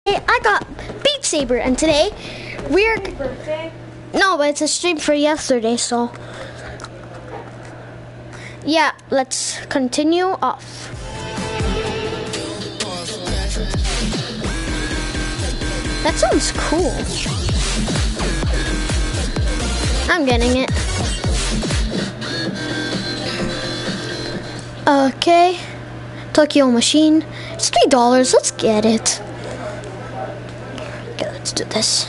I got Beat Saber, and today we're no, but it's a stream for yesterday, so yeah, let's continue off. That sounds cool. I'm getting it. Okay, Tokyo Machine. It's $3. Let's get it. Okay, let's do this.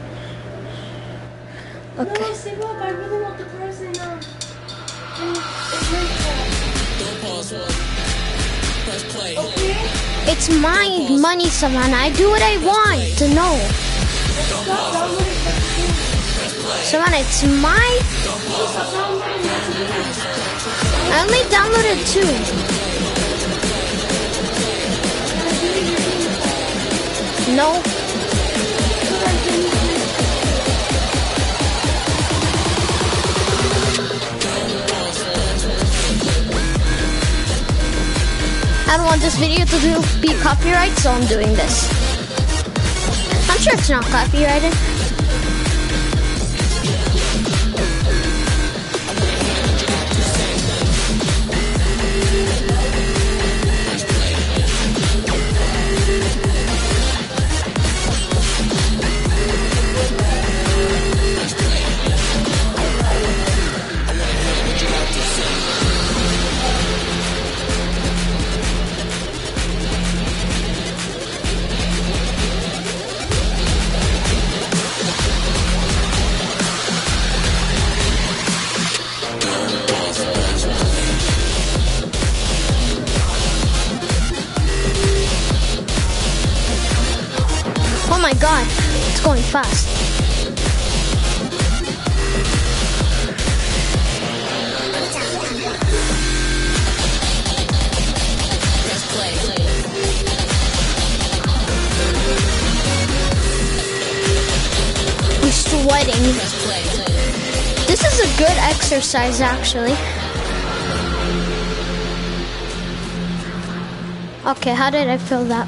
Okay. No, say Bob, I really want the cars in okay? It's my money, Savannah. I do what I want to know. Savannah, it's my... I only downloaded 2. No. I don't want this video to be copyrighted, so I'm doing this. I'm sure it's not copyrighted. Oh my god, it's going fast. I'm sweating. This is a good exercise, actually. Okay, how did I feel that?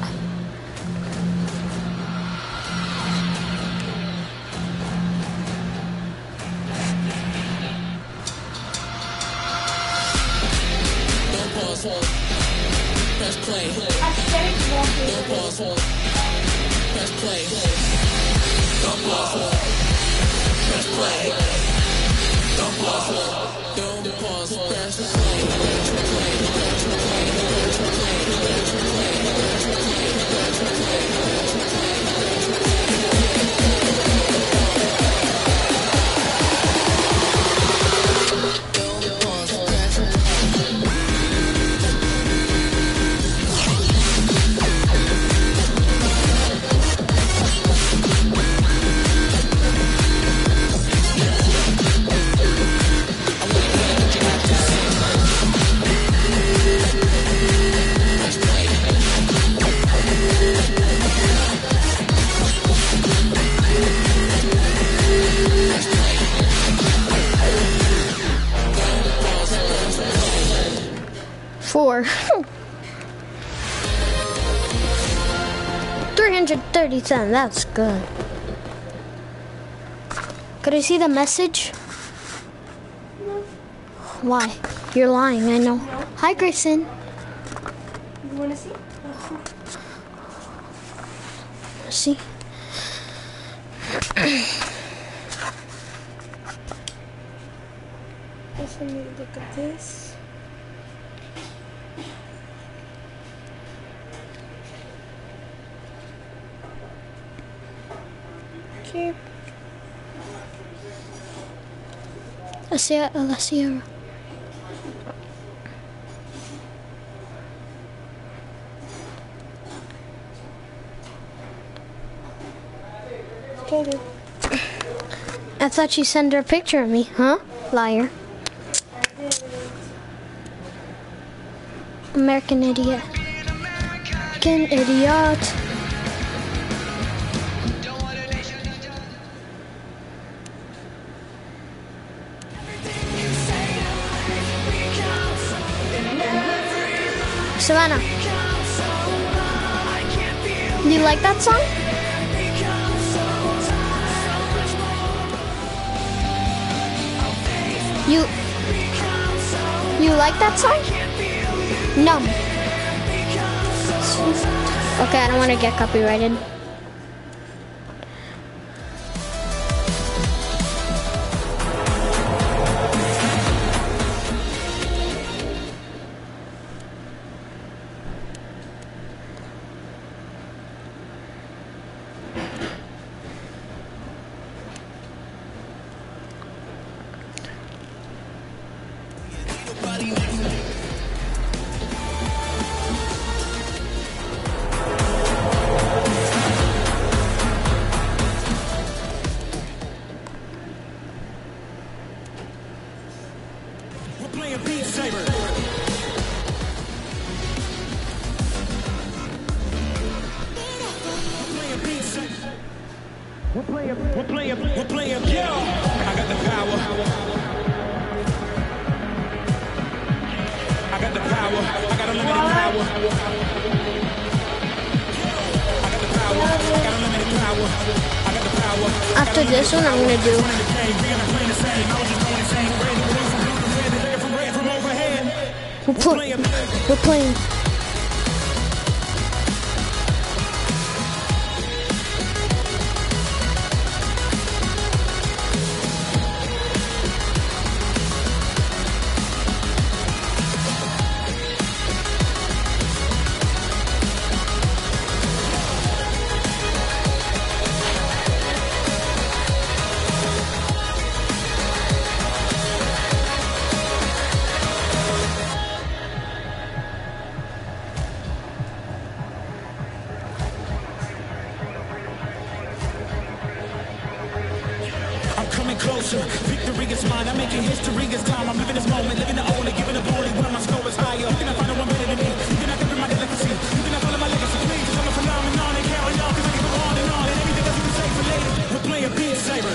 Press play. Don't pause. Press play. Don't pause. Press play. Don't pause. Don't pause. Press play. Four. 337, that's good. Could I see the message? No. Why? You're lying, I know. No. Hi, Grayson. You want to see? See? Just let me look at this. Okay. La Sierra. Okay, I thought you sent her a picture of me, huh? Liar. American idiot. American idiot. Savannah, do you like that song? You like that song? No. Okay, I don't want to get copyrighted. We're playing, yeah. I got the power. I got the power. I got unlimited power. I got the power. I got unlimited power. I got the power. After this one, I'm gonna do. We're playing. Closer, victory is mine. I'm making history. It's time. I'm living this moment, living the only, giving the only. When my score is higher, you cannot find no one better than me. You cannot cover my delicacy. You cannot follow my legacy. Please, I'm a phenomenon and carry on, 'cause I can go on and everything else you can say for later. We're playing Beat Saber.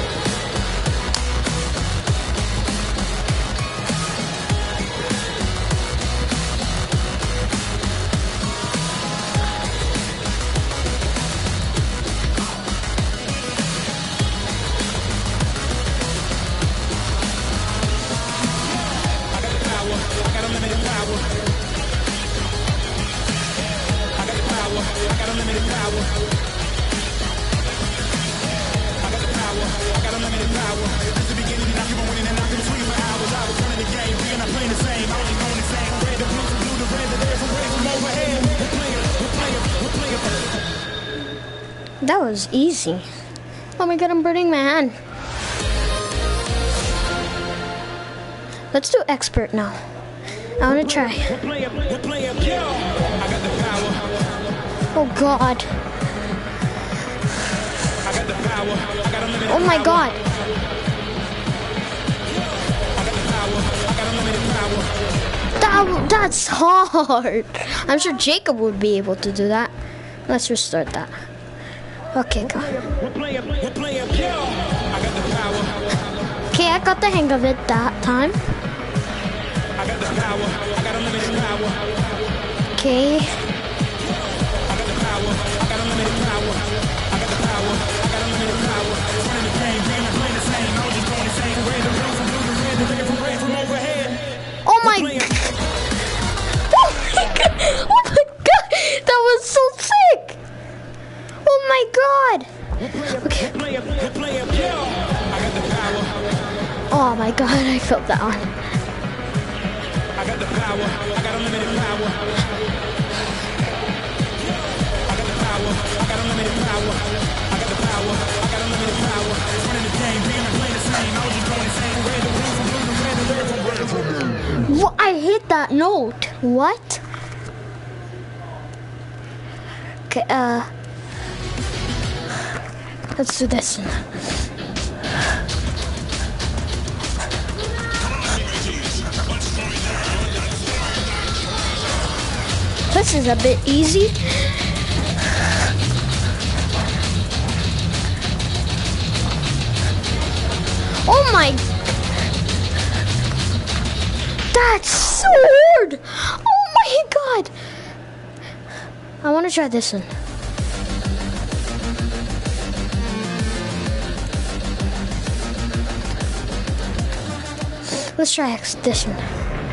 That was easy. Oh my god, I'm burning my hand. Let's do expert now. I want to try. Oh god. Oh my god. That's hard. I'm sure Jacob would be able to do that. Let's restart that. Okay, go. Okay, I got the hang of it that time. Okay. Oh my god! Oh my god! That was so sick! Oh my god! Okay. Oh my god, I felt that one. I got the power. I got unlimited power. I got the power. I got unlimited power. I got the power. I got unlimited power. Running the game, being and playing the same. I was just going insane. Red to blue, from blue to red to red, from red to blue. What? I hit that note. What? Okay, let's do this one. This is a bit easy. Oh my! That's so hard! Oh my god! I want to try this one. Let's try this one.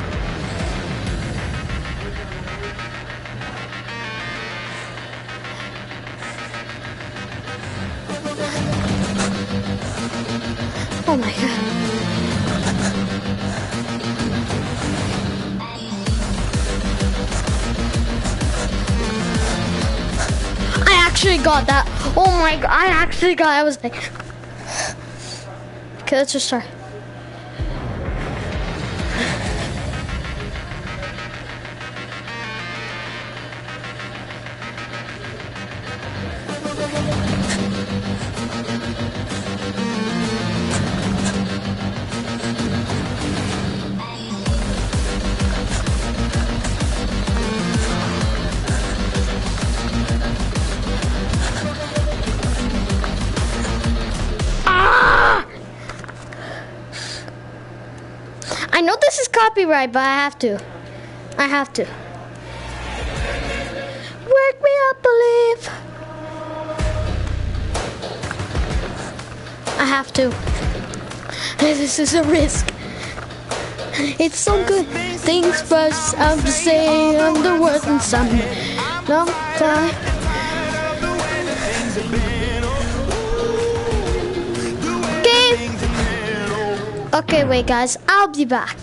Oh my god. I actually got that. Oh my god, I actually got it. I was like, okay, let's just start. I know this is copyright, but I have to. I have to. Wake me up, believe. I have to. This is a risk. It's so good. Things first, I'm just saying I'm the worst in some long time. Okay, wait guys, I'll be back.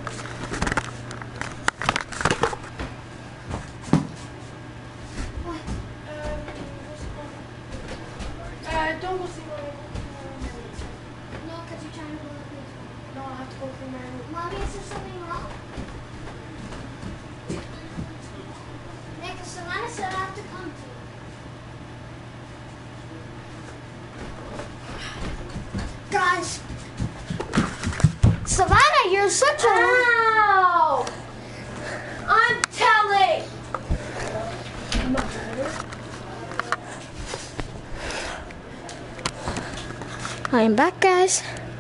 Don't go see my room. No, because you're trying to go to this. No, I have to go through my room. Mommy, is there something wrong? Nick, Savannah said I have to come to you. Guys, Savannah, you're such a... Ow! I'm telling! I am back, guys.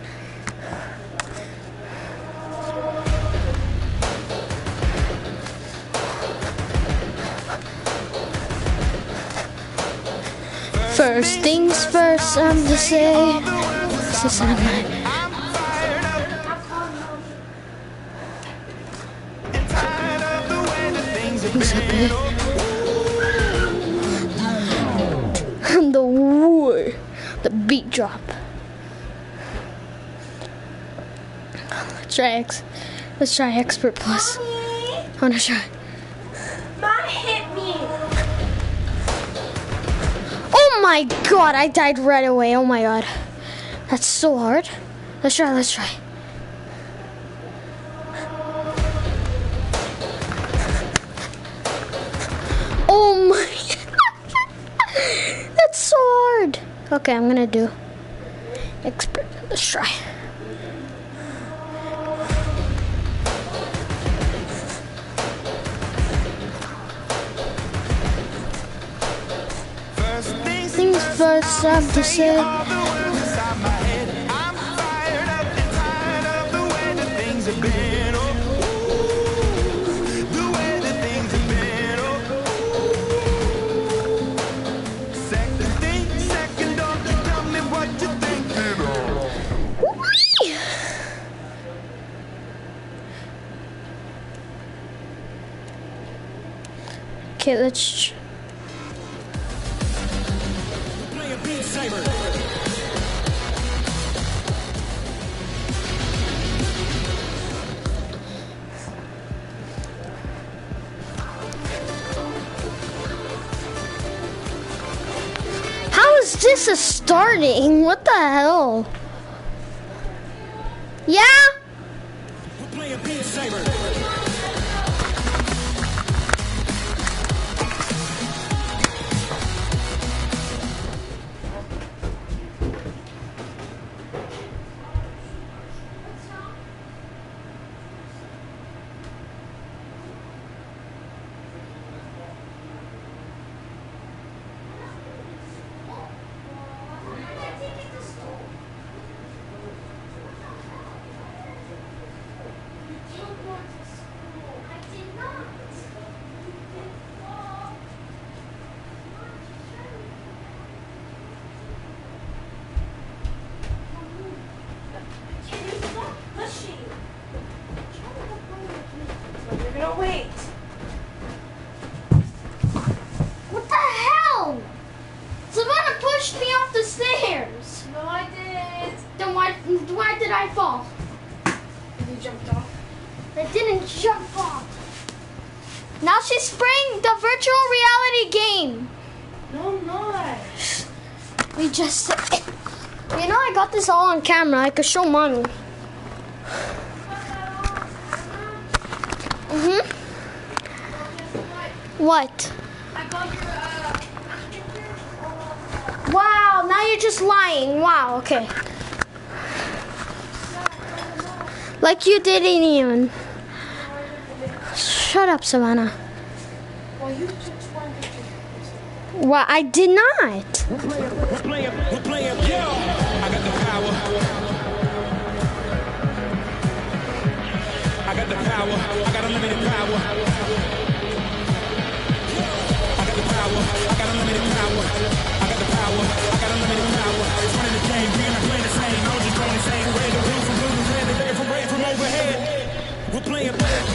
First things first, I'm to say. This is not mine. Who's up here? The war, the beat drop. Let's try Expert Plus. Mommy! I wanna try. Mom hit me! Oh my god, I died right away. Oh my god. That's so hard. Let's try. Oh my that's so hard. Okay, I'm gonna do Expert. Let's try. Things first, I have to say. Okay, let's. How is this a starting? What the hell? Yeah? We're playing Beat Saber. Where did I fall? You jumped off. I didn't jump off. Now she's playing the virtual reality game. No, I'm not. We just... You know, I got this all on camera. I could show mommy. Mm-hmm. What? I got your, Wow, now you're just lying. Wow, okay. Like you didn't even. Shut up, Savannah. well, you took 20 pictures. Well, I did not. We're playing, yo. I got the power. I got the power. I got unlimited power. I got the power. I got unlimited power. I got the power. I got unlimited power. It's running the game. We're not playing the same. I was just going insane. Red the blue from blue to red. The red from red from overhead. We're playing.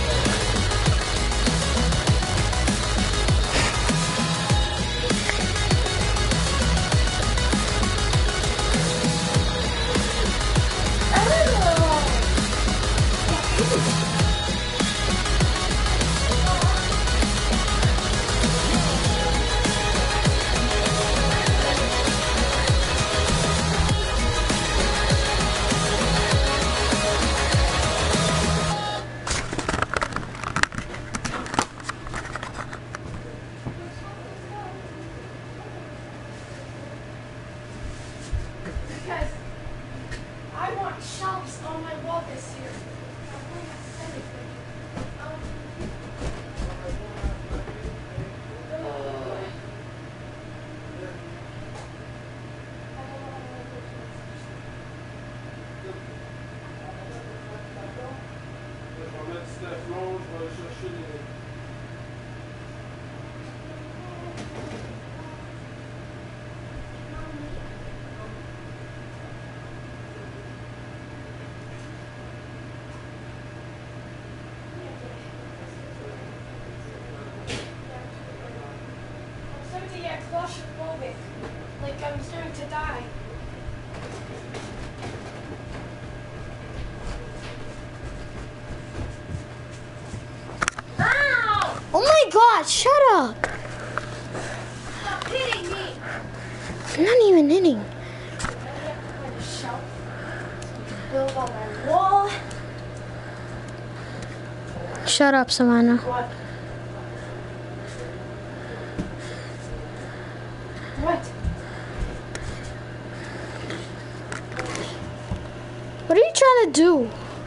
Because I want shelves on my wall this year. I'm starting to get claustrophobic. Like I'm starting to die. Ow! Oh my God, shut up. Stop hitting me! I'm not even hitting. I have to find a shelf to build on my wall. Shut up, Savannah. What? What? What are you trying to do?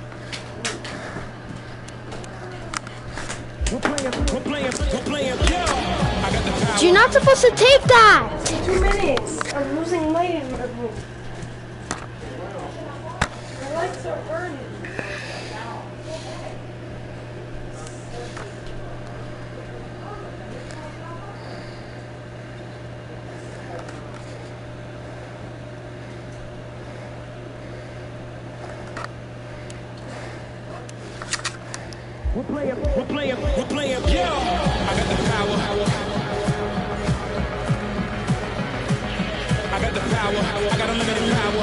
We're playing, yo. I got the power. You're not supposed to take that. 2 minutes. I'm losing light in my room. The lights are burning. We're playing, yo. I got the power. I got the power. I got unlimited power.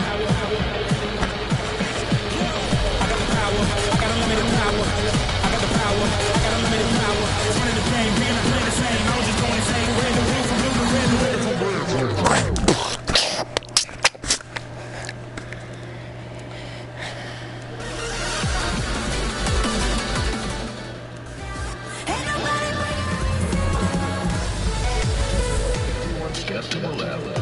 I got the power. I got unlimited power. I got the power. I got unlimited power. It's running the game. We're not playing the same. I was just going insane. Red the blue from blue to red. The red from red. Step to the left.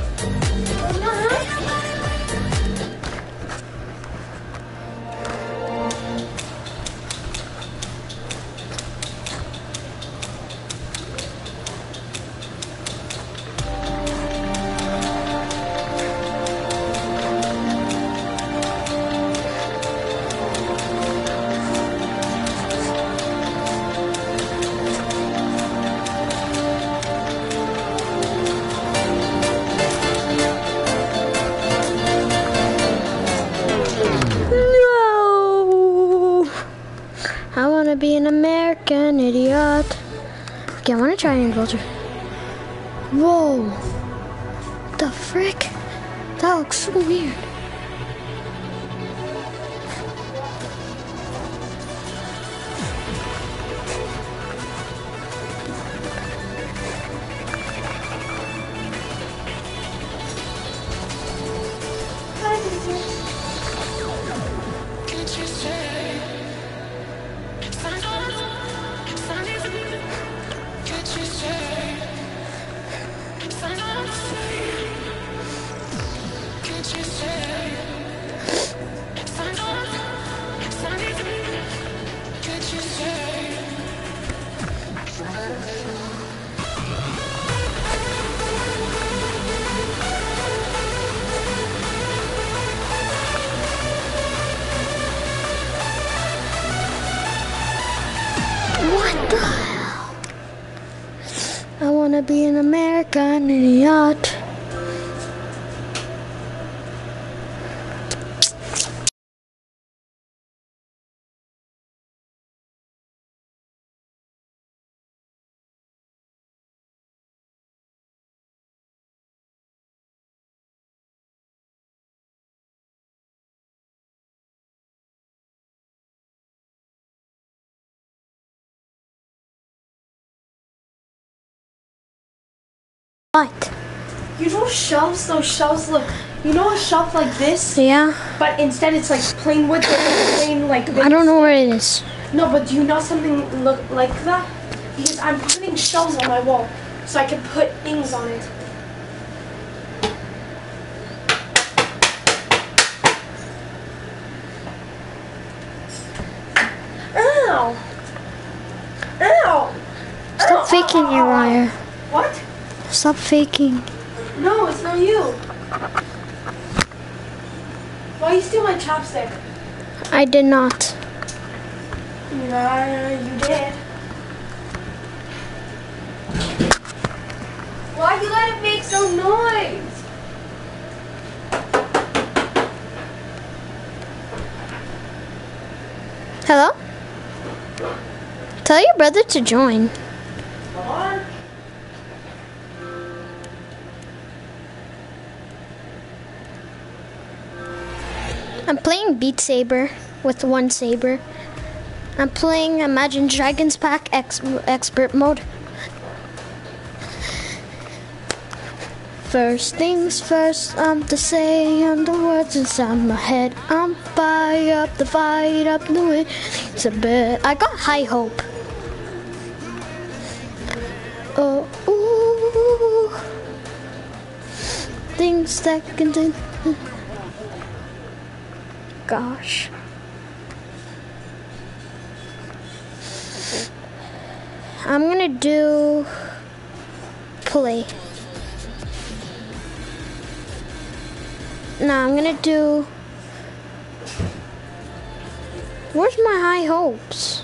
No. I want to be an American idiot. Okay, I want to try and go through. Whoa. The frick? That looks so weird. wanna be an American idiot. What? You know shelves? Those shelves look. You know a shelf like this? Yeah. But instead it's like plain wood, plain like this. I don't know where it is. No, but do you know something look like that? Because I'm putting shelves on my wall, so I can put things on it. Ow! Ow! Stop faking your wire. What? Stop faking. No, it's not you. Why you steal my chopstick? I did not. Yeah, you did. Why you let it make some noise? Hello? Tell your brother to join. Come on. I'm playing Beat Saber with one saber. I'm playing Imagine Dragons Pack Expert Mode. First things first, I'm to say the words inside my head. I'm fire up the fight up the way. It's a bit. I got high hope. Oh, ooh. Things that can do. Gosh. I'm gonna do play. No, I'm gonna do. Where's my high hopes?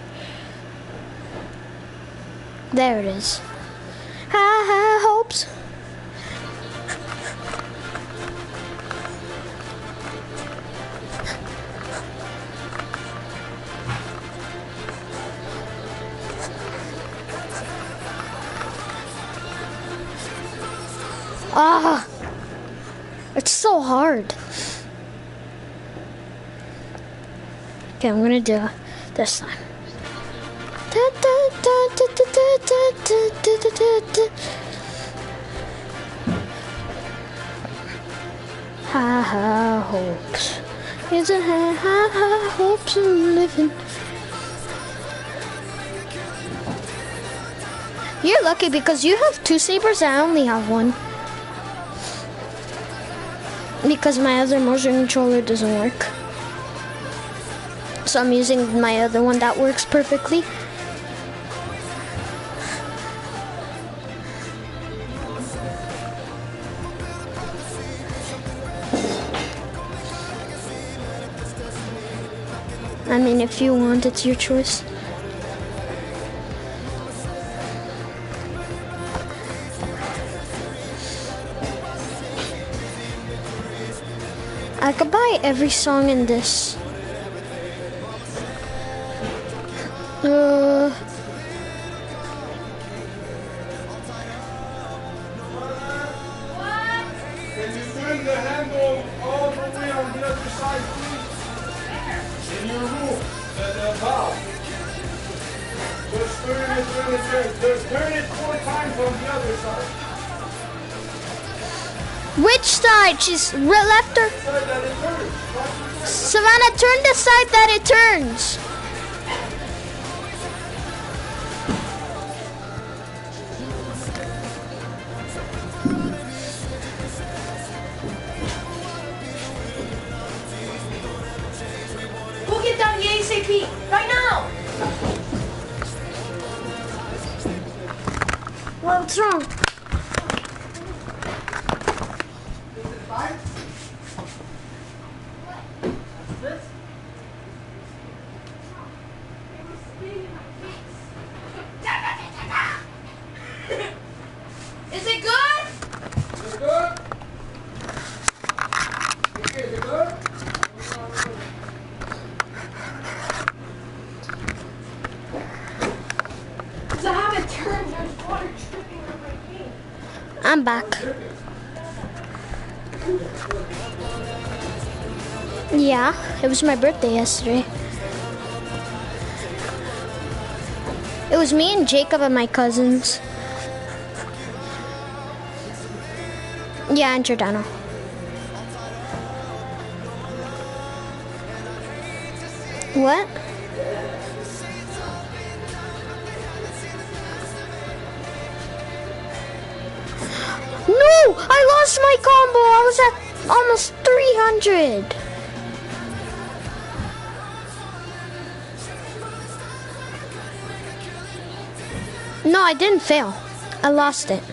There it is. High hopes. Ah, it's so hard. Okay, I'm gonna do this time. High hopes. Is it high hopes of living? You're lucky because you have two sabers. I only have one. Because my other motion controller doesn't work. So I'm using my other one that works perfectly. I mean, if you want, it's your choice. I could buy every song in this. Can you turn the handle all the way on the other side, please? In your room, the valve. Just turn it. Just turn it 4 times on the other side. Which side? She's left or? Side that it turns. Savannah, turn the side that it turns. Go get down the ASAP right now. What's wrong? I'm back. Yeah, it was my birthday yesterday. It was me and Jacob and my cousins. Yeah, in Giordano. What? No! I lost my combo! I was at almost 300. No, I didn't fail. I lost it.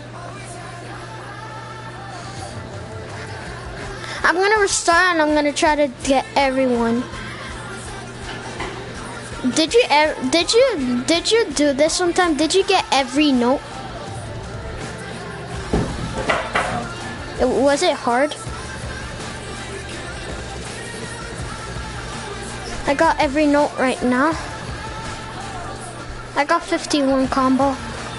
I'm gonna restart and I'm gonna try to get everyone. Did you do this sometime? Did you get every note? Was it hard? I got every note right now. I got 51 combo.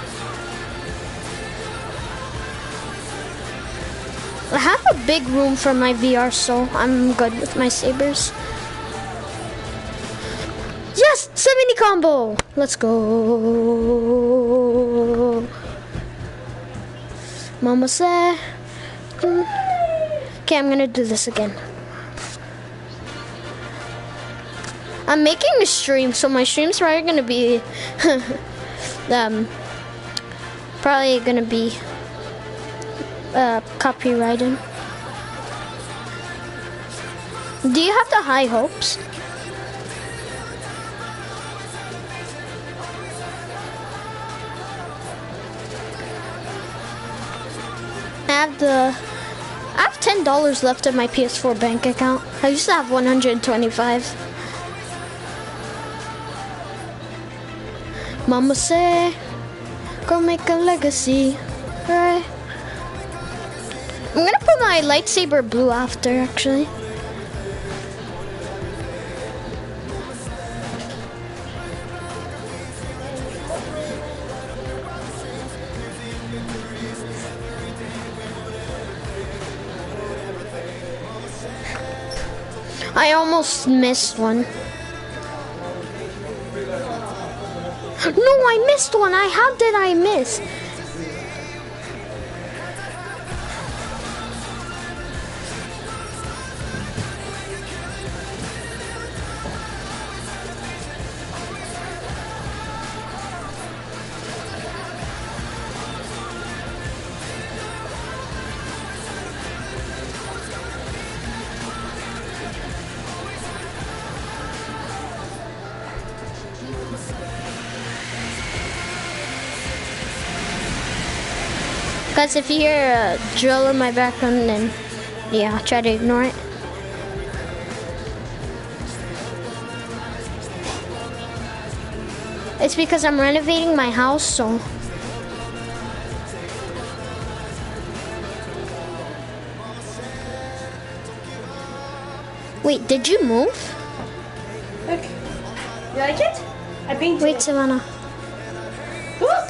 I have a big room for my VR, so I'm good with my sabers. Yes! 70 combo! Let's go. Mama said. Okay, I'm gonna do this again. I'm making a stream, so my stream's probably gonna be copyrighted. Do you have the high hopes? I have $10 left in my PS4 bank account. I used to have 125. Mama say, go make a legacy, right? I'm gonna put my lightsaber blue after, actually. I almost missed one. No, I missed one. How did I miss? Guys, if you hear a drill in my background, then yeah, try to ignore it. It's because I'm renovating my house, so. Wait, did you move? Look. You like it? I painted Wait, it. Savannah. Look!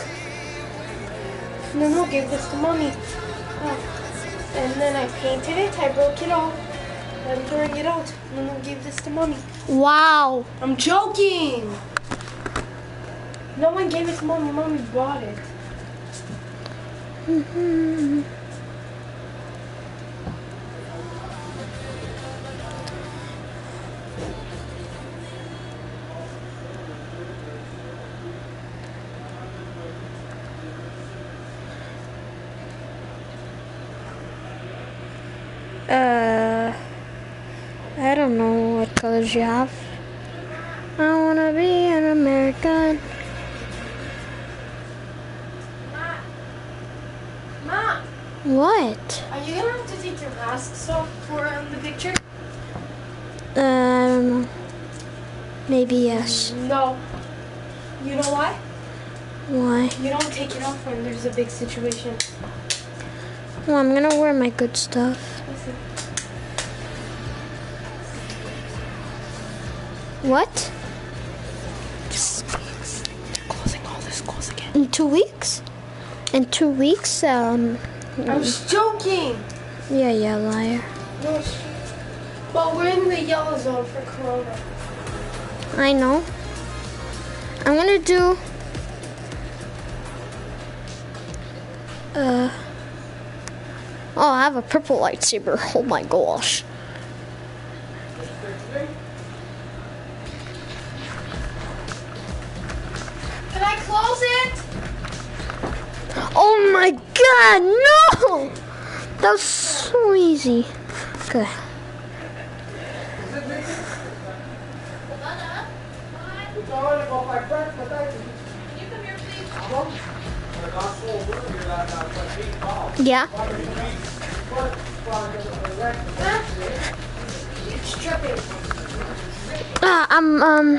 Nunu gave this to mommy. Oh. And then I painted it, I broke it all. I'm throwing it out. Nunu gave this to mommy. Wow. I'm joking! No one gave it to mommy, mommy bought it. I don't know what colors you have. I wanna be an American. Ma! What? Are you gonna have to take your masks off for the picture? I don't know. Maybe yes. No. You know why? Why? You don't take it off when there's a big situation. Well, I'm gonna wear my good stuff. Listen. What? They're closing all the schools again. In 2 weeks? In 2 weeks, I was joking. Yeah, liar. No, well, we're in the yellow zone for Corona. I know. I'm gonna do. Oh, I have a purple lightsaber. Oh my gosh. Can I close it? Oh my god, no! That was so easy. Okay. Yeah. It's dripping. I'm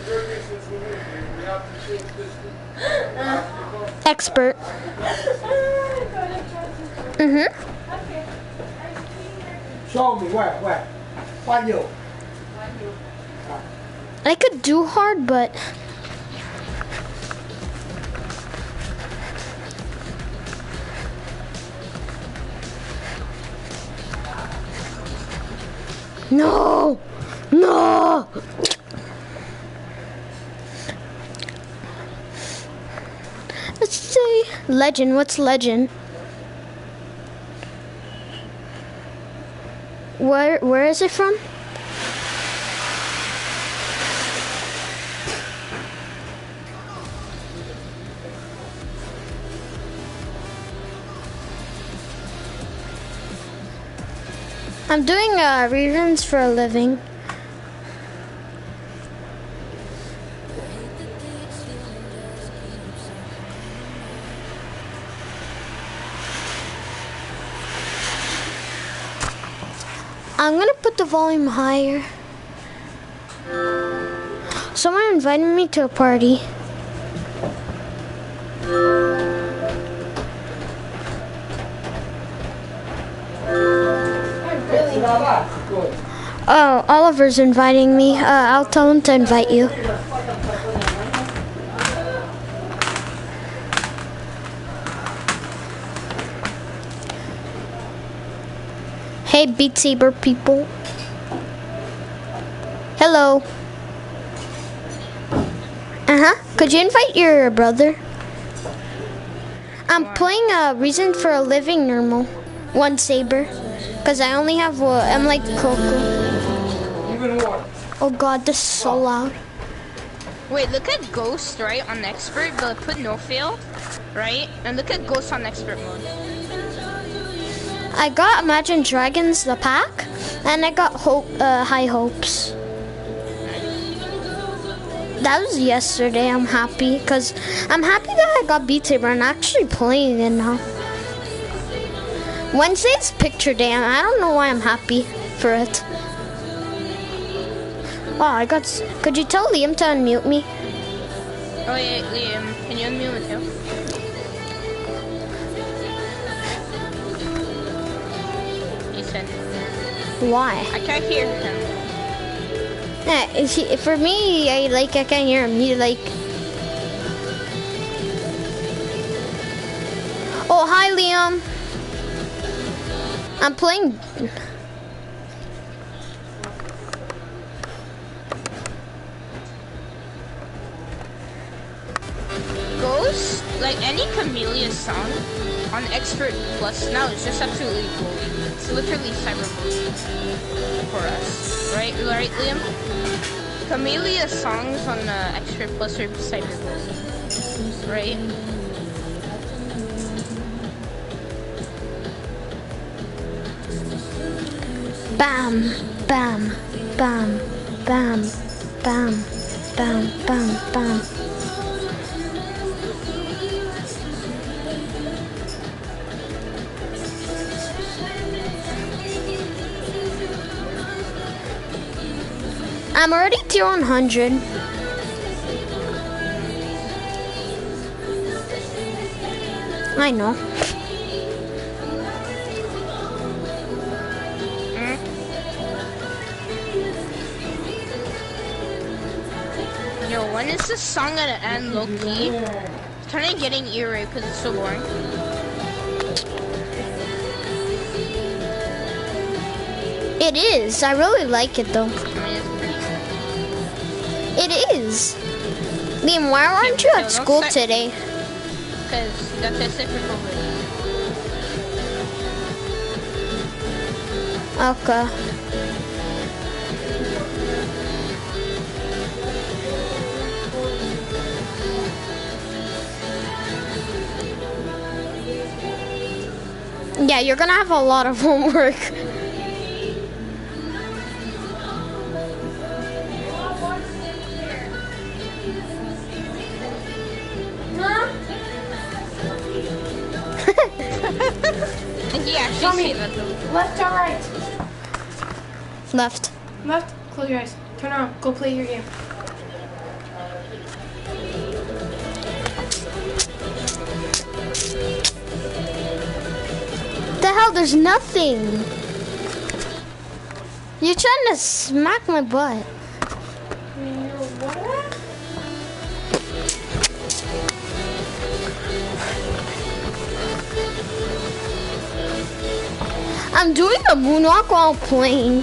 expert. Show me where? Why you? I could do hard, but no. Let's say legend. What's legend? Where is it from? I'm doing reruns for a living. I'm gonna put the volume higher. Someone invited me to a party. Oh, Oliver's inviting me. I'll tell him to invite you. Hey, Beat Saber people. Hello. Could you invite your brother? I'm playing Reason for a Living normal. One saber. Because I only have I'm like Coco. Oh god, this is so loud. Wait, look at Ghost, right, on Expert, but put no fail, right? And look at Ghost on Expert mode. I got Imagine Dragons, the pack, and I got High Hopes. That was yesterday. I'm happy, because I'm happy that I got Beat Saber and actually playing it now. Wednesday's picture day, and I don't know why I'm happy for it. Oh, could you tell Liam to unmute me? Oh yeah, Liam, can you unmute with him? He said. Why? I can't hear him. Yeah, for me, I can't hear him. He Oh, hi Liam. I'm playing. Ghost, like any Camellia song on Expert Plus now is just absolutely glowing. It's literally cyberbullying for us, right, Liam? Camellia songs on Expert Plus are cyberbullying, right? Bam, bam, bam, bam, bam, bam, bam, bam. I'm already tier 100. I know. Yo, when is this song gonna end, low-key? It's kind of getting eerie because it's so boring. It is. I really like it though. I mean, it's pretty good. It is. Liam, why aren't you at school today? Because you got tested for COVID. Okay. Yeah, you're gonna have a lot of homework. And he actually Tell me, said that though. left or right? Left. Left. Close your eyes. Turn around. Go play your game. The hell? There's nothing. You're trying to smack my butt. What? I'm doing a moonwalk while playing.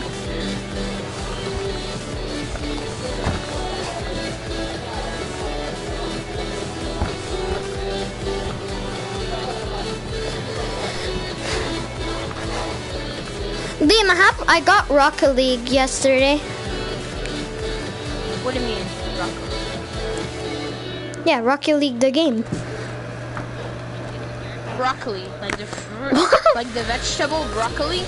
Liam, I got Rocket League yesterday. What do you mean, Rocco? Yeah, Rocket League the game. Broccoli, like the fruit, like the vegetable broccoli.